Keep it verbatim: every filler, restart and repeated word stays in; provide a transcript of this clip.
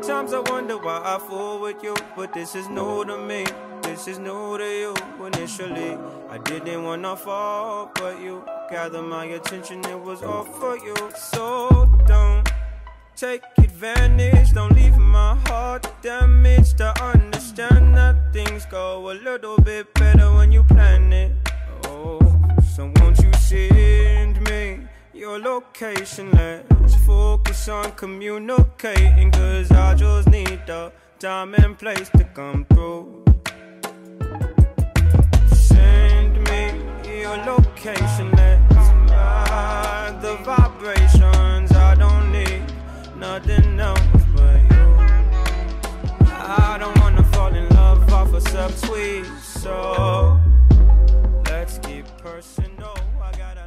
Sometimes I wonder why I fool with you, but this is new to me. This is new to you. Initially, I didn't wanna fall, but you gathered my attention. It was all for you. So don't take advantage. Don't leave my heart damaged. I understand that things go a little bit better when you plan it. Oh, so won't you send me your location? Let's focus on communicating, cause I just need the time and place to come through. Send me your location, let's ride the vibrations. I don't need nothing else but you. I don't wanna fall in love off a subtweet, so let's keep personal. I gotta